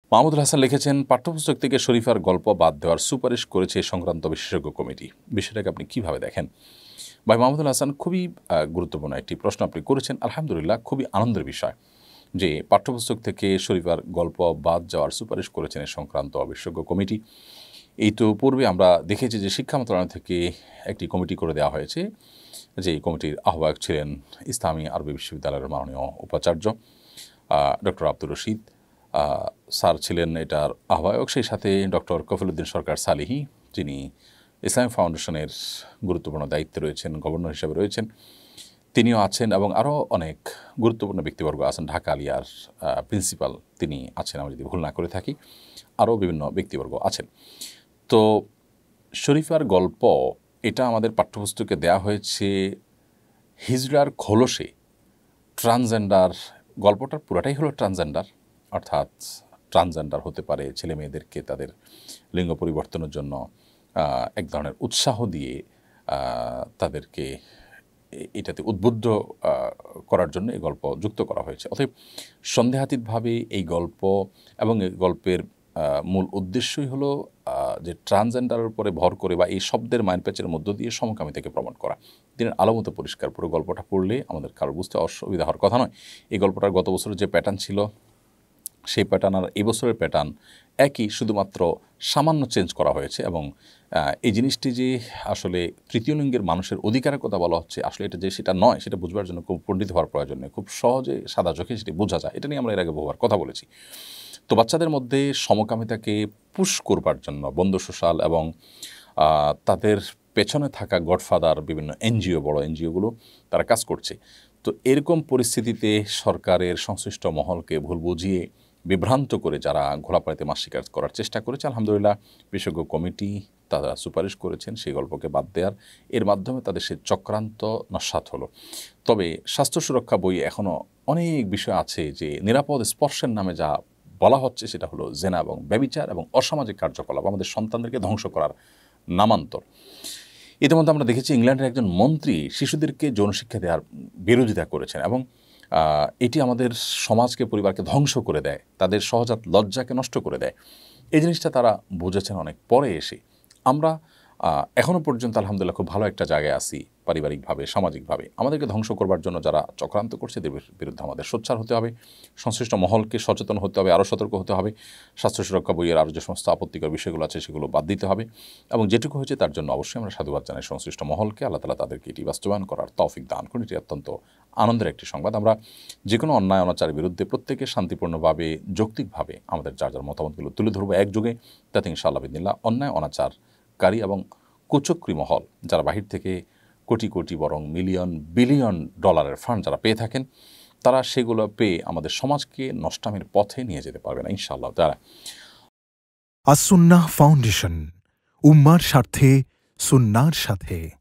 মাহমুদুল হাসান লিখেছেন, পাঠ্যপুস্তক থেকে শরীফার গল্প বাদ দেওয়ার সুপারিশ করেছে এ সংক্রান্ত বিশেষজ্ঞ কমিটি। বিষয়টাকে আপনি কীভাবে দেখেন? ভাই মাহমুদুল হাসান, খুবই গুরুত্বপূর্ণ একটি প্রশ্ন আপনি করেছেন। আলহামদুলিল্লাহ, খুবই আনন্দের বিষয় যে পাঠ্যপুস্তক থেকে শরীফার গল্প বাদ যাওয়ার সুপারিশ করেছেন এ সংক্রান্ত বিশেষজ্ঞ কমিটি। এই তো পূর্বে আমরা দেখেছি যে শিক্ষা মন্ত্রণালয় থেকে একটি কমিটি করে দেওয়া হয়েছে, যে এই কমিটির আহ্বায়ক ছিলেন ইসলামী আরবি বিশ্ববিদ্যালয়ের মাননীয় উপাচার্য ডক্টর আব্দুর রশিদ স্যার ছিলেন এটার আহ্বায়ক। সেই সাথে ডক্টর কফিলউদ্দিন সরকার সালিহি, যিনি ইসলামী ফাউন্ডেশনের গুরুত্বপূর্ণ দায়িত্বে রয়েছেন, গভর্নর হিসেবে রয়েছেন, তিনিও আছেন এবং আরও অনেক গুরুত্বপূর্ণ ব্যক্তিবর্গ আছেন। ঢাকা আলিয়ার প্রিন্সিপাল তিনি আছেন, আমি যদি ভুল না করে থাকি, আরও বিভিন্ন ব্যক্তিবর্গ আছেন। তো শরীফার গল্প এটা আমাদের পাঠ্যপুস্তকে দেয়া হয়েছে হিজড়ার খোলসে। ট্রান্সজেন্ডার গল্পটার পুরাটাই হলো ট্রান্সজেন্ডার, অর্থাৎ ট্রান্সজেন্ডার হতে পারে ছেলে মেয়েদেরকে তাদের লিঙ্গ পরিবর্তনের জন্য এক ধরনের উৎসাহ দিয়ে তাদেরকে এটাতে উদ্বুদ্ধ করার জন্য এই গল্প যুক্ত করা হয়েছে। অতএব সন্দেহাতীতভাবে এই গল্প এবং এই গল্পের মূল উদ্দেশ্যই হলো যে ট্রান্সজেন্ডারের উপরে ভর করে বা এই শব্দের মাইনপ্যাচের মধ্য দিয়ে সমকামিতাকে প্রমাণ করা। দিনের আলোমতো পরিষ্কার, পুরো গল্পটা পড়লে আমাদের কারো বুঝতে অসুবিধা হওয়ার কথা নয়। এই গল্পটার গত বছরের যে প্যাটার্ন ছিল সেই প্যাটার্ন আর এই বছরের প্যাটার্ন একই, শুধুমাত্র সামান্য চেঞ্জ করা হয়েছে। এবং এই জিনিসটি যে আসলে তৃতীয় লিঙ্গের মানুষের অধিকারের কথা বলা হচ্ছে, আসলে এটা যে সেটা নয়, সেটা বুঝবার জন্য খুব পণ্ডিত হওয়ার প্রয়োজন নেই। খুব সহজে সাদা চোখে সেটি বোঝা যায়। এটা নিয়ে আমরা এর আগে বহুবার কথা বলেছি। তো বাচ্চাদের মধ্যে সমকামিতাকে পুশ করবার জন্য বন্ধু সোশ্যাল এবং তাদের পেছনে থাকা গডফাদার বিভিন্ন এনজিও, বড় এনজিওগুলো তারা কাজ করছে। তো এরকম পরিস্থিতিতে সরকারের সংশ্লিষ্ট মহলকে ভুল বুঝিয়ে বিভ্রান্ত করে যারা ঘোড়াপাড়িতে মাছ শিকার করার চেষ্টা করেছে, আলহামদুলিল্লাহ বিশেষজ্ঞ কমিটি তারা সুপারিশ করেছেন সেই গল্পকে বাদ দেওয়ার। এর মাধ্যমে তাদের সে চক্রান্ত নস্যাৎ হলো। তবে স্বাস্থ্য সুরক্ষা বইয়ে এখনও অনেক বিষয় আছে যে নিরাপদ স্পর্শের নামে যা বলা হচ্ছে সেটা হলো জেনা এবং ব্যভিচার এবং অসামাজিক কার্যকলাপ, আমাদের সন্তানদেরকে ধ্বংস করার নামান্তর। ইতিমধ্যে আমরা দেখেছি ইংল্যান্ডের একজন মন্ত্রী শিশুদেরকে যৌন শিক্ষা দেওয়ার বিরোধিতা করেছেন এবং এটি আমাদের সমাজকে, পরিবারকে ধ্বংস করে দেয়, তাদের সহজাত লজ্জাকে নষ্ট করে দেয়। এই জিনিসটা তারা বুঝেছেন অনেক পরে এসে। আমরা এখনও পর্যন্ত আলহামদুলিল্লাহ খুব ভালো একটা জায়গায় আছি পারিবারিকভাবে, সামাজিকভাবে। আমাদেরকে ধ্বংস করবার জন্য যারা চক্রান্ত করছে এদের বিরুদ্ধে আমাদের সোচ্চার হতে হবে, সংশ্লিষ্ট মহলকে সচেতন হতে হবে, আরও সতর্ক হতে হবে। স্বাস্থ্য সুরক্ষা বইয়ের আরও যে সমস্ত আপত্তিকর বিষয়গুলো আছে সেগুলো বাদ দিতে হবে এবং যেটুকু হয়েছে তার জন্য অবশ্যই আমরা সাধুবাদ জানাই সংশ্লিষ্ট মহলকে। আল্লাহ তাআলা তাদেরকে এটি বাস্তবায়ন করার তৌফিক দান করুন। এটি অত্যন্ত আনন্দের একটি সংবাদ। আমরা যে কোনো অন্যায় অনাচারের বিরুদ্ধে প্রত্যেকে শান্তিপূর্ণভাবে, যৌক্তিকভাবে আমাদের যার যার মতামতগুলো তুলে ধরবো একযোগে, তাতে ইনশাআল্লাহ বিদিনিল্লাহ অন্যায় অনাচারকারী এবং কুচক্রী মহল যারা বাহির থেকে কোটি কোটি বরং মিলিয়ন বিলিয়ন ডলারের ফান্ড যারা পেয়ে থাকেন, তারা সেগুলো পেয়ে আমাদের সমাজকে নষ্টামির পথে নিয়ে যেতে পারবে না ইনশাআল্লাহ তাআলা। আস-সুন্নাহ ফাউন্ডেশন, উম্মার স্বার্থে সুন্নাহর সাথে।